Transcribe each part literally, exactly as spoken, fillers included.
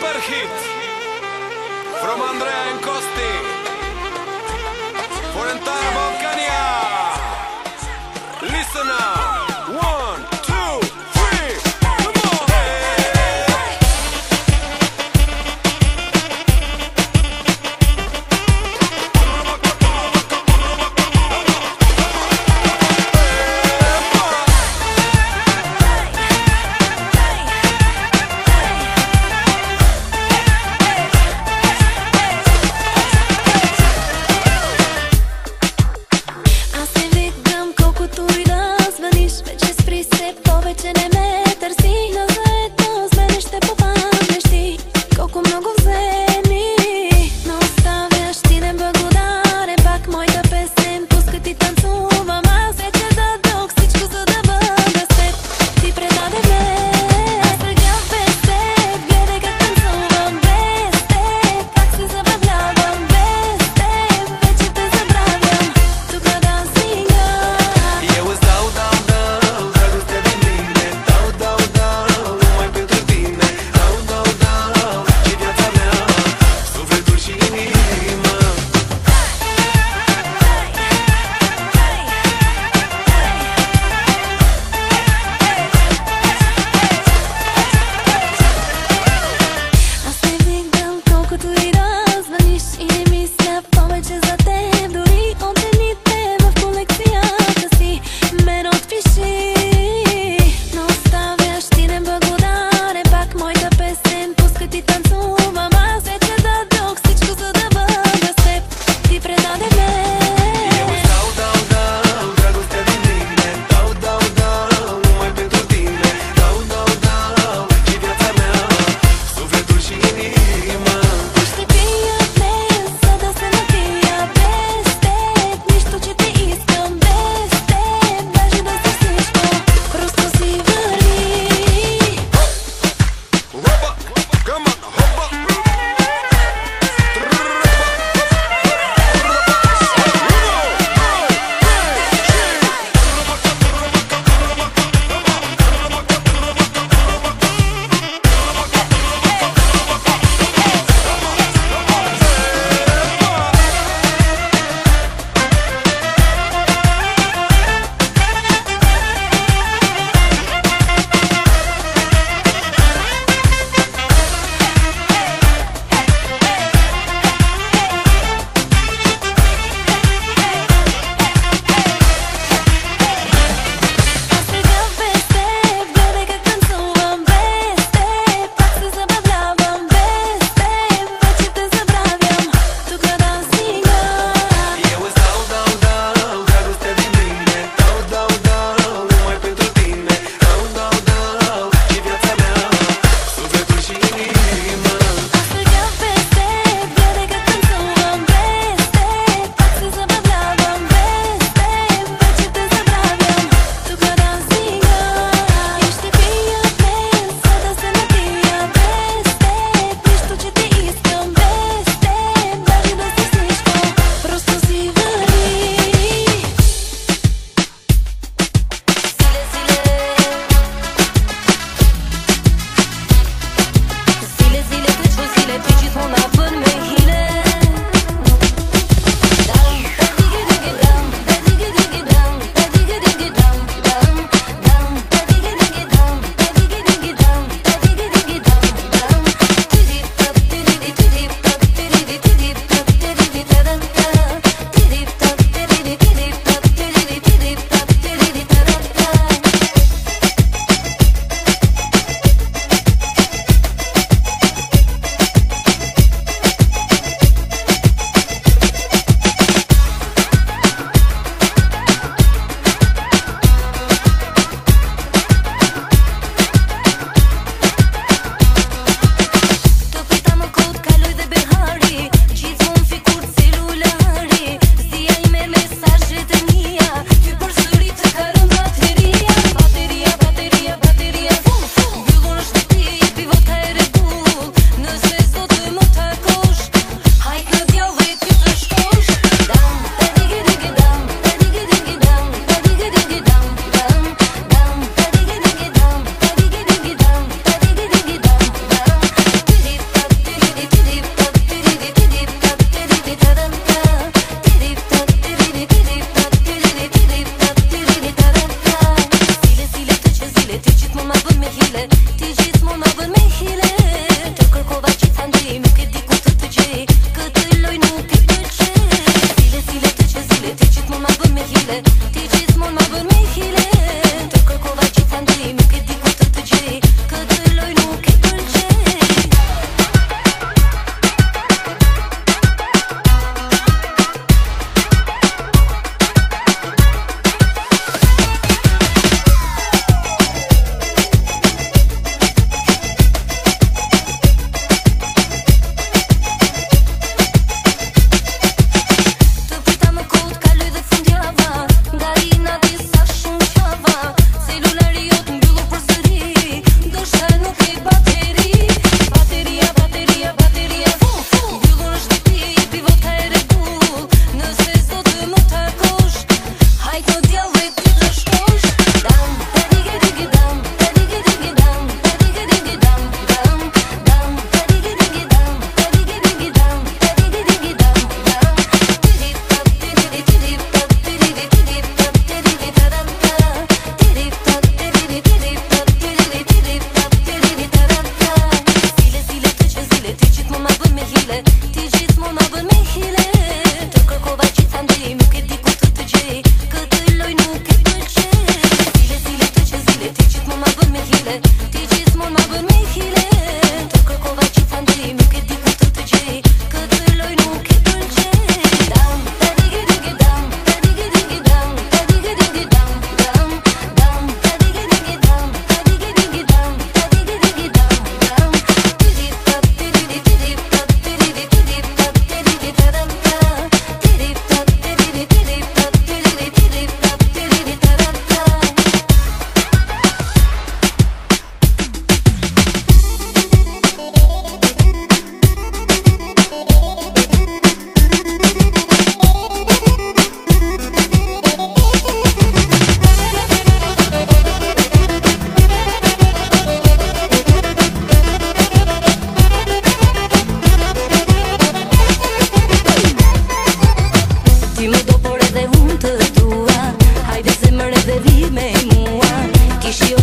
super hit from Andrea and Costi for entire Balkania. Listen now. One, two, three, come on.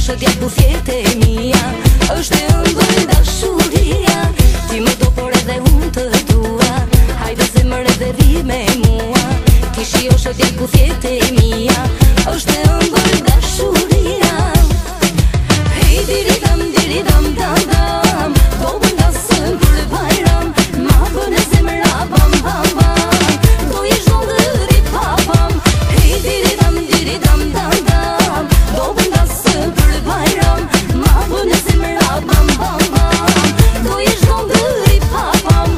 është djallë bufjet e mia, është e ëmbël dashuria. Ti më do por edhe unë të dua, hajde zemër edhe ri me mua. Ti shijosh është djallë bufjet e mia, është e ëmbël dashuria. Hey diri dam diri dam dam dam, do bëndasëm për bajram, ma bën e zemra bam bam bam, do jesh ndëri papam. Hey diri dam diri dam dam dam, do bëndasëm për bajram, ma bën e zemra bam bam bam, do jesh ndëri papam.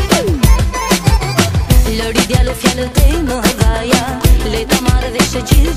Lëri djallë fjallët e më dhaja, le ta marrë dhe shë gjithë